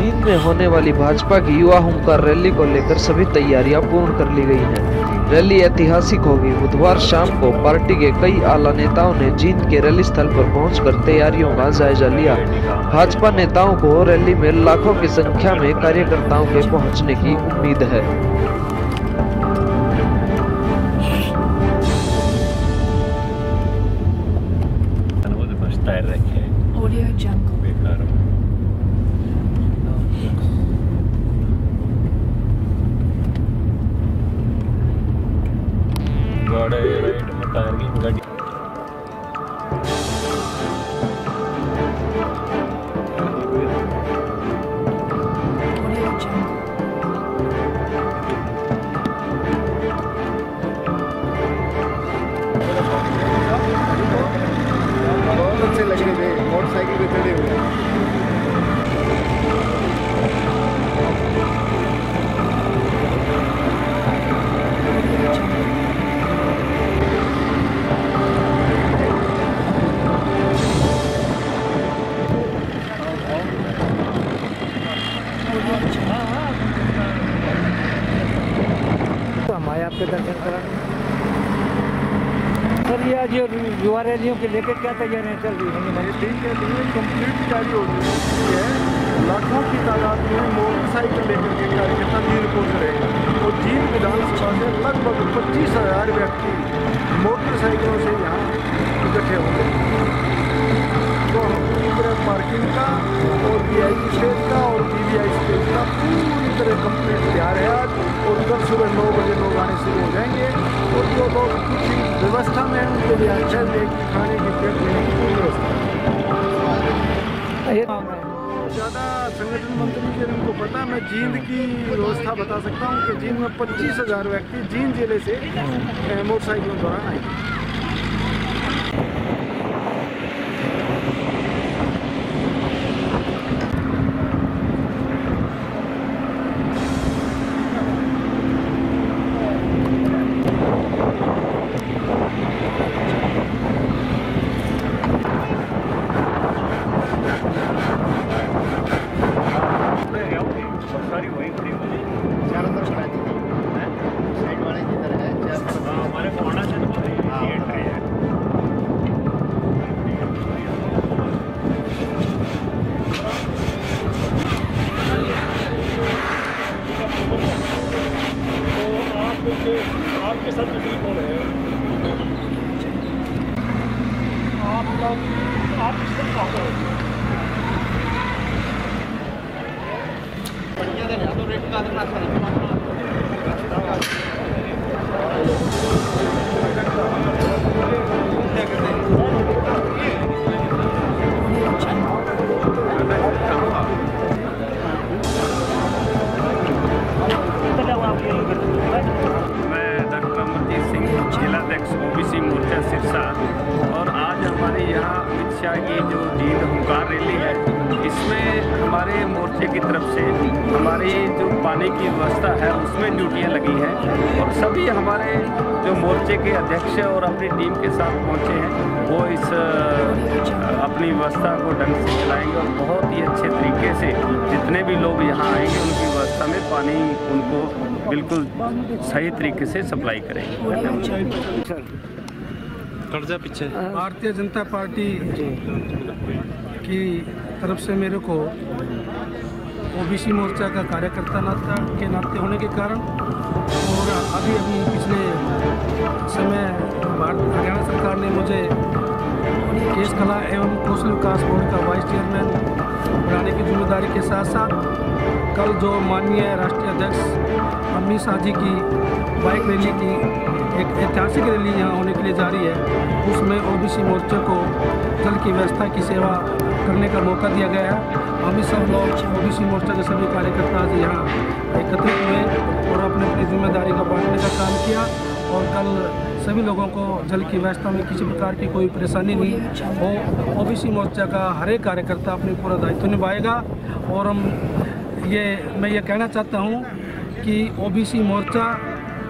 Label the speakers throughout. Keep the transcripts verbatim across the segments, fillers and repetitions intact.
Speaker 1: जींद में होने वाली भाजपा की युवा हुंकार रैली को लेकर सभी तैयारियां पूर्ण कर ली गई हैं। रैली ऐतिहासिक होगी। बुधवार शाम को पार्टी के कई आला नेताओं ने जींद के रैली स्थल पर पहुंचकर तैयारियों का जायजा लिया। भाजपा नेताओं को रैली में लाखों की संख्या में कार्यकर्ताओं के पहुंचने की उम्मीद है।
Speaker 2: राइट में टायर की गाड़ी
Speaker 3: बहुत अच्छे लग रहे थे, मोटरसाइकिल पे चढ़े हुए।
Speaker 4: हम आए आपके दर्शन कराने। सर ये आज युवा रैलियों के लेकर क्या तैयारियाँ चल रही हैं?
Speaker 3: ठीक है, कंप्लीट तैयारी हो रही है। लाखों की तादाद में मोटरसाइकिल लेकर के कार्यकर्ता जींद पहुँच रहे हैं और जींद विधानसभा से लगभग पच्चीस हजार व्यक्ति मोटरसाइकिलों से यहाँ इकट्ठे होंगे। तो हम पूरी तरह पार्किंग का और वी आई पी स्टेज का और वी वी आई स्टेज का पूरी तरह कंप्लीट तैयार है आज। और कल सुबह नौ बजे लोग आने शुरू हो जाएंगे और जो लोग कुछ व्यवस्था में हैं उनके लिए अच्छा लेके खाने की पेट लेने की पूरी व्यवस्था है। ज़्यादा संगठन मंत्री जी उनको पता है, मैं जींद की व्यवस्था बता सकता हूँ कि जींद में पच्चीस हजार व्यक्ति जींद जिले से मोटरसाइकिलों द्वारा आएंगे।
Speaker 2: आपके साथ दूसरी कौन है? आप लोग आप किस तरह का हो? बढ़िया है तो रेट का आदमी अच्छा नहीं।
Speaker 5: ओबीसी मोर्चा सिरसा और आज हमारे यहाँ अमित शाह की जो जींद हुंकार रैली है, इसमें हमारे मोर्चे की तरफ से हमारी जो पानी की व्यवस्था है उसमें ड्यूटियाँ लगी हैं और सभी हमारे जो मोर्चे के अध्यक्ष और अपनी टीम के साथ पहुँचे हैं वो इस अपनी व्यवस्था को ढंग से चलाएंगे और बहुत ही अच्छे तरीके से जितने भी लोग यहाँ आएंगे उनकी व्यवस्था में पानी उनको बिल्कुल सही तरीके से सप्लाई करेंगे।
Speaker 2: कर्जा पीछे
Speaker 3: भारतीय जनता पार्टी की तरफ से मेरे को ओबीसी मोर्चा का कार्यकर्ता नाता के नाते होने के कारण और अभी अभी पिछले समय भारत हरियाणा सरकार ने मुझे केस कला एवं कौशल विकास बोर्ड का वाइस चेयरमैन बनाने की जिम्मेदारी के साथ साथ कल जो माननीय राष्ट्रीय अध्यक्ष अमित शाह जी की बाइक रैली की एक ऐतिहासिक रैली यहाँ होने के लिए जा रही है, उसमें ओबीसी मोर्चे को जल की व्यवस्था की सेवा करने का मौका दिया गया है। हम सब लोग ओबीसी मोर्चा के सभी कार्यकर्ता आज यहाँ एकत्रित हुए और अपने अपनी जिम्मेदारी का बांटने का काम किया और कल सभी लोगों को जल की व्यवस्था में किसी प्रकार की कोई परेशानी नहीं हो। ओबीसी मोर्चा का हर एक कार्यकर्ता अपनी पूरा दायित्व निभाएगा और हम ये मैं ये कहना चाहता हूँ कि ओबीसी मोर्चा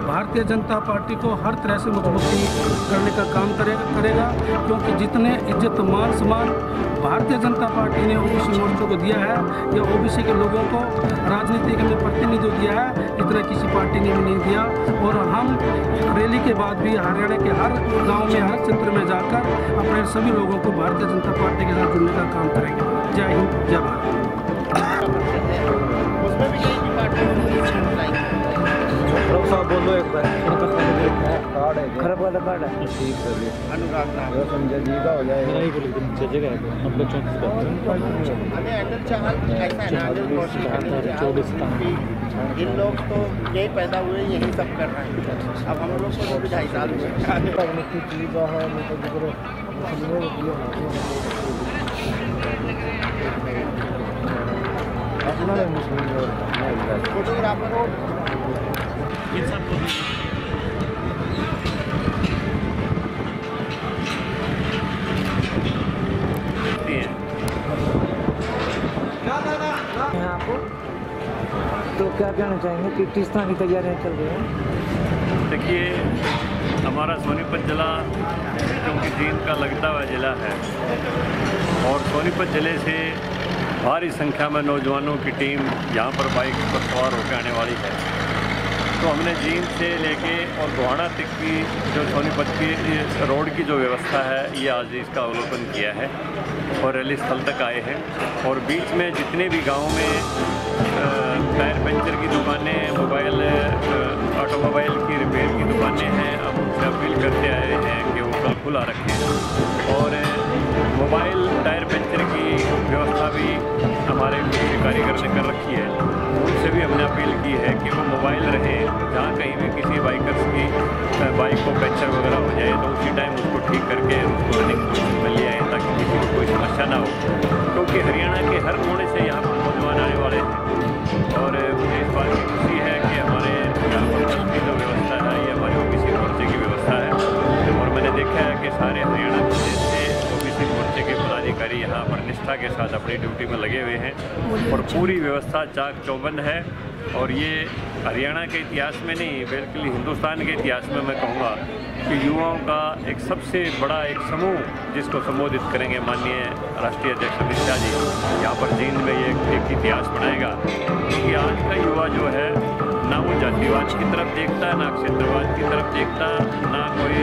Speaker 3: भारतीय जनता पार्टी को हर तरह से मजबूती करने का काम करेगा करेगा क्योंकि जितने इज्जत मान सम्मान भारतीय जनता पार्टी ने ओबीसी मोर्चे को दिया है या ओबीसी के लोगों को राजनीतिक में प्रतिनिधित्व दिया है, इतना किसी पार्टी ने भी नहीं दिया। और हम रैली के बाद भी हरियाणा के हर गांव में, हर क्षेत्र में जाकर अपने सभी लोगों को भारतीय जनता पार्टी के साथ जुड़ने का काम करेंगे। जय हिंद, जय भारत।
Speaker 4: बोलो एक बार कार्ड है, खराब वाला कार्ड है, ठीक है अनुराग नाम संजय जी का हो जाएगा, नहीं बोले तो जगह है हम लोग चौंतीस
Speaker 6: अरे अंदर चाहल ऐसा है ना, अंदर चौबीस इन लोग तो यही पैदा हुए यही सब कर रहे हैं। अब हम लोग को भी ढाई साल फोटोग्राफर
Speaker 5: ये सब
Speaker 4: आपको तो क्या कहना चाहेंगे कि किस तरह की तैयारियां चल रही हैं?
Speaker 5: देखिए, हमारा सोनीपत जिला क्योंकि जींद का लगता हुआ जिला है और सोनीपत जिले से भारी संख्या में नौजवानों की टीम यहाँ पर बाइक पर सवार होकर आने वाली है। तो हमने जींद से लेके और गोहाना तक की जो सोनीपत की रोड की जो व्यवस्था है ये आज इसका अवलोकन किया है और रैली स्थल तक आए हैं। और बीच में जितने भी गाँव में टायर पंचर की दुकानें, मोबाइल ऑटोमोबाइल की रिपेयर की दुकानें हैं, अब उनसे अपील करते आए हैं कि वो कल खुला रखें। और मोबाइल टायर पंचर की व्यवस्था भी हमारे कारीगर ने कर रखी है, उनसे भी हमने अपील की है कि वो मोबाइल रहे, जहाँ कहीं भी किसी बाइकर्स की बाइक को पंचर वगैरह हो जाए तो उसी टाइम उसको ठीक करके उसको रनिंग में ले आए ताकि किसी को कोई समस्या ना हो। क्योंकि हरियाणा के हर कोने से यहाँ पर नौजवान आने वाले हैं और मुझे इस बात की खुशी है कि हमारे यहाँ पर की जो व्यवस्था है ये हमारे ओबीसी मोर्चे की व्यवस्था है। और मैंने देखा है कि सारे हरियाणा प्रदेश से ओबीसी मोर्चे के पदाधिकारी यहाँ पर निष्ठा के साथ अपनी ड्यूटी में लगे हुए हैं और पूरी व्यवस्था चाक चौबंद है। और ये हरियाणा के इतिहास में नहीं बल्कि हिंदुस्तान के इतिहास में मैं कहूँगा कि युवाओं का एक सबसे बड़ा एक समूह जिसको संबोधित करेंगे माननीय राष्ट्रीय अध्यक्ष अमित शाह जी, यहाँ पर जींद में ये एक इतिहास बनाएगा। क्योंकि आज का युवा जो है ना वो जातिवाद की तरफ देखता, ना क्षेत्रवाद की तरफ देखता, ना कोई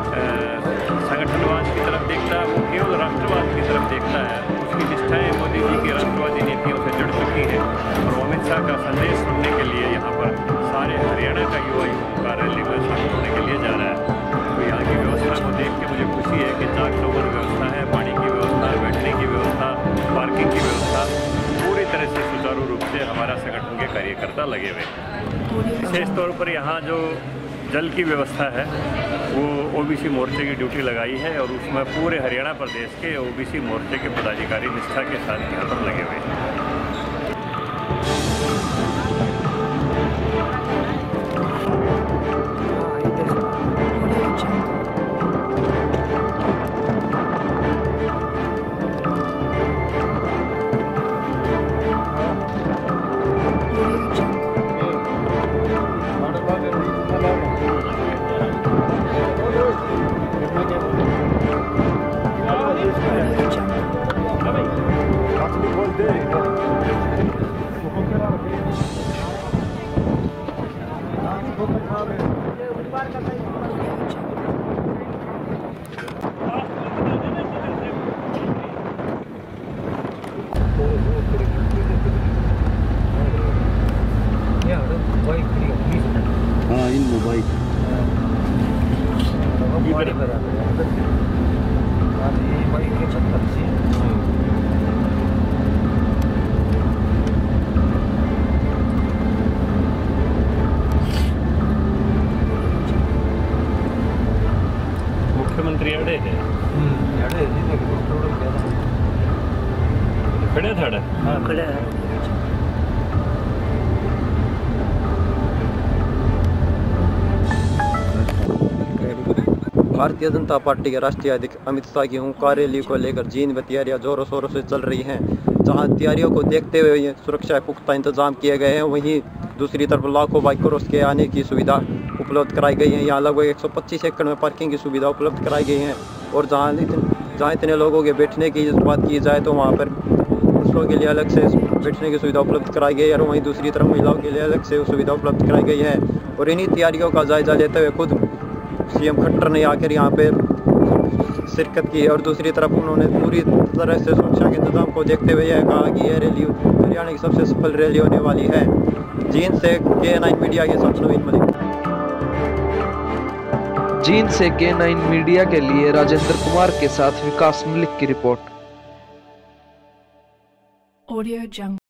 Speaker 5: संगठनवाद की तरफ देखता, वो केवल राष्ट्रवाद की तरफ देखता है। उसकी निष्ठाएं मोदी जी की राष्ट्रवादी नीतियों से जुड़ चुकी हैं और अमित शाह का संदेश सुनने के लिए यहाँ पर सारे हरियाणा का युवा युवाओं का रैली में शामिल होने के लिए जा रहा है। तो यहाँ की व्यवस्था को देख के मुझे खुशी है कि चाक चौबंद व्यवस्था है, पानी की व्यवस्था, बैठने की व्यवस्था, पार्किंग की व्यवस्था, पूरी तरह से सुचारू रूप से हमारा संगठन के कार्यकर्ता लगे हुए हैं। विशेष तौर पर यहाँ जो जल की व्यवस्था है वो ओबीसी मोर्चे की ड्यूटी लगाई है और उसमें पूरे हरियाणा प्रदेश के ओबीसी मोर्चे के पदाधिकारी निष्ठा के साथ यहाँ पर लगे हुए हैं।
Speaker 6: हाँ इन मोबाइल
Speaker 5: मुख्यमंत्री अड़े है खड़े थे
Speaker 4: हाँ खड़े हैं।
Speaker 7: भारतीय जनता पार्टी के राष्ट्रीय अध्यक्ष अमित शाह की हुंकार रैली को लेकर जींद में तैयारियां जोरों शोरों से चल रही हैं। जहां तैयारियों को देखते हुए सुरक्षा पुख्ता इंतजाम किए गए हैं, वहीं दूसरी तरफ लाखों बाइकर्स के आने की सुविधा उपलब्ध कराई गई है। यहाँ लगभग एक सौ पच्चीस एकड़ में पार्किंग की सुविधा उपलब्ध कराई गई है। और जहाँ जहाँ इतने लोगों के बैठने की बात की जाए तो वहाँ पर पुरुषों के लिए अलग से बैठने की सुविधा उपलब्ध कराई गई है और वहीं दूसरी तरफ महिलाओं के लिए अलग से सुविधा उपलब्ध कराई गई है। और इन्हीं तैयारियों का जायजा लेते हुए खुद सीएम खट्टर ने आकर यहाँ पे शिरकत की और दूसरी तरफ उन्होंने पूरी तरह से सुरक्षा के इंतजाम को देखते हुए यह कहा कि यह रैली हरियाणा की सबसे सफल रैली होने वाली है। जींद से के नाइन मीडिया के साथ नवीन मलिक।
Speaker 1: जींद से के नाइन मीडिया के लिए राजेंद्र कुमार के साथ विकास मलिक की रिपोर्ट।
Speaker 8: Audio Jungle।